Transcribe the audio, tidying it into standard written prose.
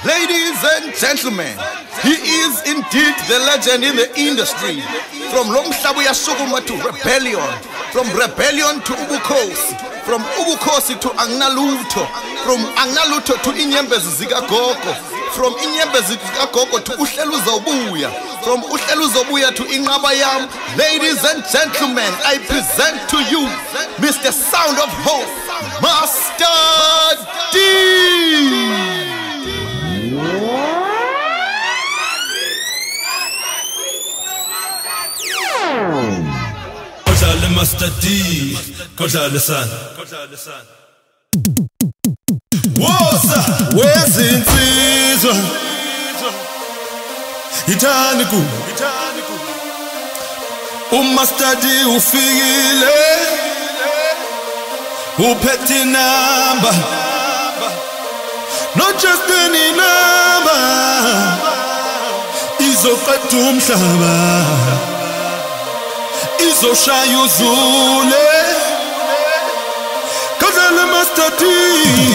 Ladies and gentlemen, he is indeed the legend in the industry. From Lomhlabu Yasukuma to Rebellion, from Rebellion to Ubukhosi, from Ubukhosi to Agnaluto, from Agnaluto to Inyembezi Zikagogo, from Inyembezi Zikagogo to Uhlelo Uzobuya, from Uhlelo Uzobuya to Inqabayam. Ladies and gentlemen, I present to you Mr. Sound of Hope, Master D. Master D, Kodla San. Woza, wezinsizwa Itaniku Master D ufikile uphethe number, not just any number, izoqeda umhlaba, izoshaya uzule, Kodla Master D.